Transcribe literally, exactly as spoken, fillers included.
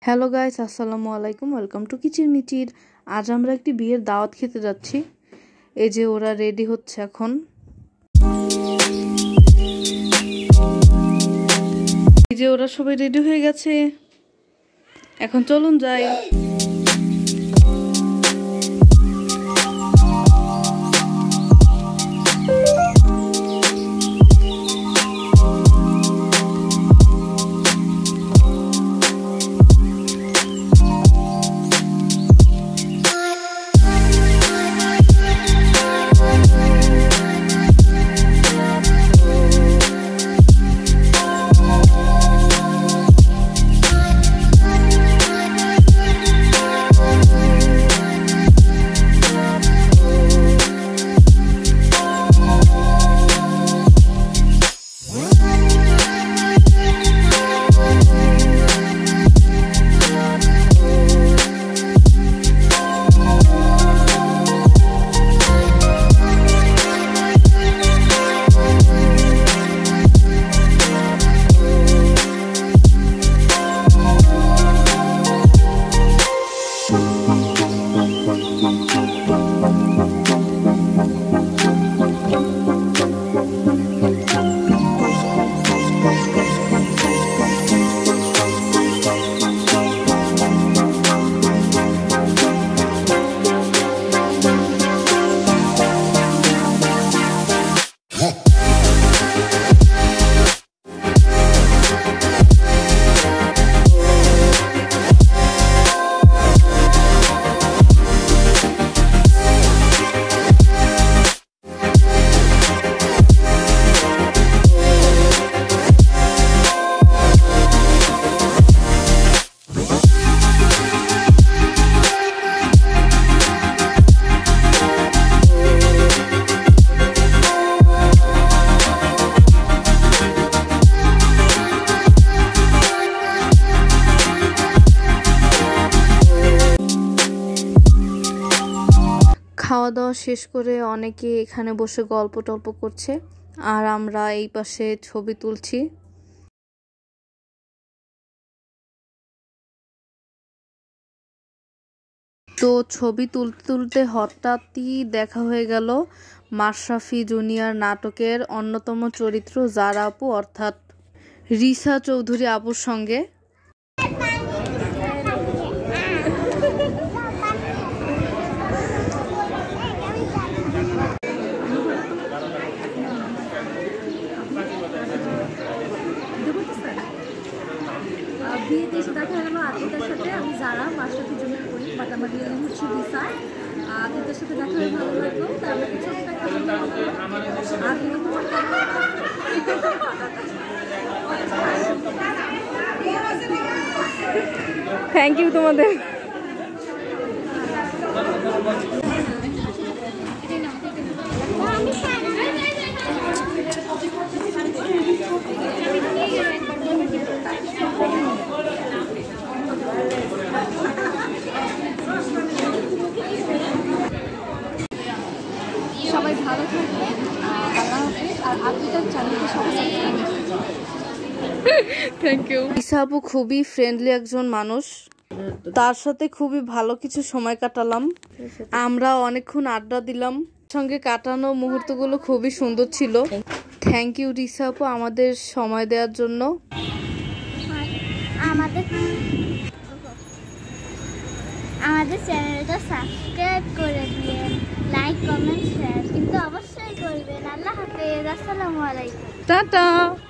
Hello guys, আসসালামু আলাইকুম। Welcome to কিচিরমিচির। আজ আমরা একটি বিয়ের দাওয়াত খেতে যাচ্ছি। এই যে ওরা রেডি হচ্ছে এখন। এই যে ওরা সবাই রেডি হয়ে গেছে, এখন চলুন যাই। খাওয়া দাওয়া শেষ করে অনেকে এখানে বসে গল্প টল্প করছে, আর আমরা এই পাশে ছবি তুলছি। তো ছবি তুলতে তুলতে হঠাৎই দেখা হয়ে গেল মাশরাফি জুনিয়র নাটকের অন্যতম চরিত্র জারা আপু অর্থাৎ রিসা চৌধুরী আপুর সঙ্গে। বিয়েতে এসে দেখা গেল আতিকার সাথে আমি যারা মাশরাফি জুনিয়র করি, বাট আমার রিয়েল নেম হচ্ছে রিসা। আতিকার সাথে দেখা হয়ে ভালো লাগলো। তার আমাকে ছোট্ট একটা থ্যাংক ইউ তোমাদের। সবাই ভালো থাকবেন, আল্লাহ হাফেজ। আর আতিকার চ্যানেলকে সবাই থ্যাংক ইউ। রিসা আপু খুবই ফ্রেন্ডলি একজন মানুষ, তার সাথে খুবই ভালো কিছু সময় কাটালাম। আমরা অনেকক্ষণ আড্ডা দিলাম, সঙ্গে কাটানো মুহূর্তগুলো খুবই সুন্দর ছিল। থ্যাংক ইউ রিসা আপু আমাদের সময় দেওয়ার জন্য। আমাদের আমাদের চ্যানেলটা সাবস্ক্রাইব করে দিন, লাইক কমেন্ট শেয়ার কিন্তু অবশ্যই করবেন। আল্লাহ হাফেজ, আসসালামু আলাইকুম, টাটা।